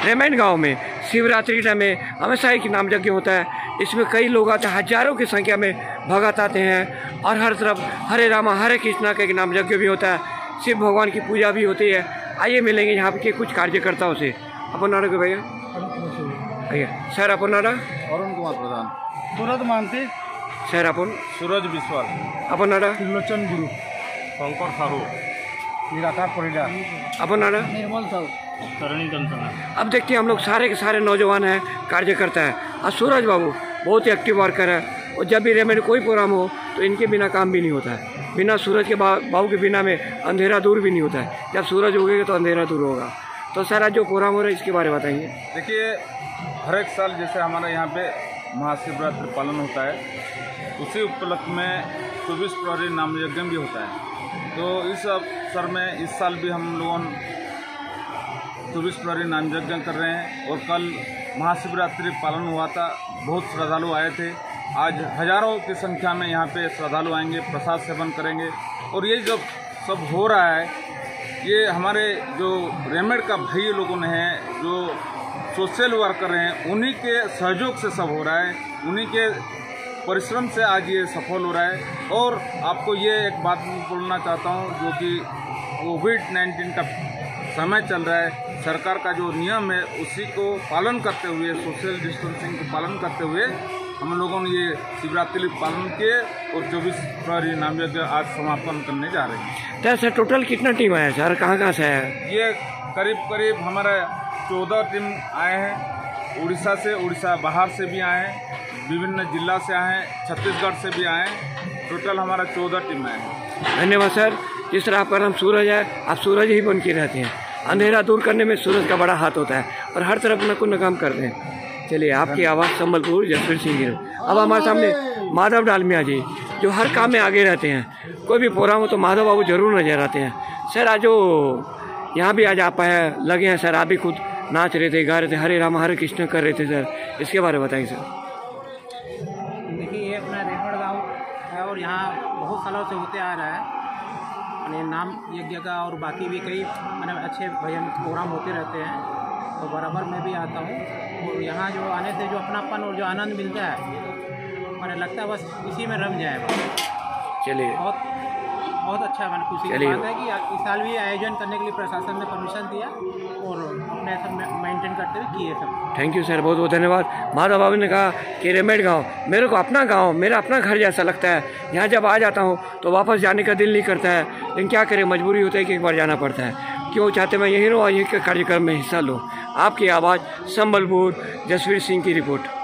Raymond गांव में Shivratri time में हमेशा एक नाम यज्ञ होता है। इसमें कई लोग आते हैं, हजारों की संख्या में भगत आते हैं और हर तरफ हरे रामा हरे कृष्णा का एक नाम यज्ञ भी होता है। शिव भगवान की पूजा भी होती है। आइए मिलेंगे यहाँ के कुछ कार्यकर्ताओं से। अपन नारा के भैया भैया सर अपन नारा अरुण कुमार प्रधान, सूरज मानती सर अपन सूरज विश्वास, अपन नारा त्रिलोचन गुरु, शंकर साहू, निराकार परिडा, अपन नारा निर्मल साहू, करणी कंसना। अब देखते हैं हम लोग सारे के सारे नौजवान हैं, कार्यकर्ता हैं और सूरज बाबू बहुत ही एक्टिव वर्कर है। और जब भी रेमेंड कोई प्रोग्राम हो तो इनके बिना काम भी नहीं होता है। बिना सूरज के बाबू के बिना में अंधेरा दूर भी नहीं होता है। जब सूरज उगेगा तो अंधेरा दूर होगा। तो सर आज जो प्रोग्राम हो रहा है इसके बारे में बताइए। देखिए, हर एक साल जैसे हमारे यहाँ पे महाशिवरात्रि पालन होता है, उसी उपलक्ष्य में 24 प्रहरी नाम यज्ञ भी होता है। तो इस अवसर में इस साल भी हम लोगों 24 प्रहरी नाम यज्ञ कर रहे हैं। और कल महाशिवरात्रि पालन हुआ था, बहुत श्रद्धालु आए थे। आज हजारों की संख्या में यहाँ पे श्रद्धालु आएंगे, प्रसाद सेवन करेंगे। और ये जो सब हो रहा है, ये हमारे जो रेमेंड का भाई लोगों ने हैं, जो सोशल वर्कर हैं, उन्हीं के सहयोग से सब हो रहा है। उन्हीं के परिश्रम से आज ये सफल हो रहा है। और आपको ये एक बात बोलना चाहता हूँ, जो कि कोविड-19 का समय चल रहा है, सरकार का जो नियम है उसी को पालन करते हुए, सोशल डिस्टेंसिंग को पालन करते हुए हम लोगों ने ये शिवरात्रि पालन किए और 24 प्रहरी नाम यज्ञ आज समापन करने जा रहे हैं। तो सर टोटल कितना टीम आया सर, कहाँ से आया है? ये करीब हमारे 14 टीम आए हैं। उड़ीसा से, उड़ीसा बाहर से भी आए हैं, विभिन्न जिला से आए हैं, छत्तीसगढ़ से भी आए हैं। टोटल हमारा 14 टीम आए हैं। धन्यवाद सर। जिस तरह आपका नाम सूरज है, आप सूरज ही बन के रहते हैं। अंधेरा दूर करने में सूरज का बड़ा हाथ होता है और हर तरफ न काम करते हैं। चलिए, आपकी आवाज़ संबलपुर जसवीर सिंह गिरो। अब हमारे सामने माधव डालमिया जी, जो हर काम में आगे रहते हैं। कोई भी प्रोग्राम हो तो माधव बाबू जरूर नजर आते हैं। सर आज जो यहाँ भी आज आप लगे हैं सर, आप भी खुद नाच रहे थे, गा रहे थे, हरे राम हरे कृष्ण कर रहे थे सर, इसके बारे में बताइए सर। देखिए, ये अपना रेमेंड गाँव है और यहाँ बहुत सालों से होते आ रहा है। नाम यज्ञ का और बाकी भी कई अच्छे भजन प्रोग्राम होते रहते हैं। तो बराबर मैं भी आता हूँ और यहाँ जो आने से जो अपनापन और जो आनंद मिलता है, मैंने लगता है बस इसी में रम जाए। चलिए, बहुत अच्छा खुशी की बात है कि इस साल भी आयोजन करने के लिए प्रशासन ने परमिशन दिया और अपने सब मेंटेन करते हुए किए सब। थैंक यू सर, बहुत बहुत धन्यवाद। माधव बाबू ने कहा कि रेमेंड गाँव मेरे को अपना गाँव, मेरा अपना घर जैसा लगता है। यहाँ जब आ जाता हूँ तो वापस जाने का दिल नहीं करता है, लेकिन क्या करें, मजबूरी होता है कि एक बार जाना पड़ता है। क्यों चाहते मैं यहीं रहूँ और यहीं के कार्यक्रम में हिस्सा लूँ। आपकी आवाज़ संबलपुर जसवीर सिंह की रिपोर्ट।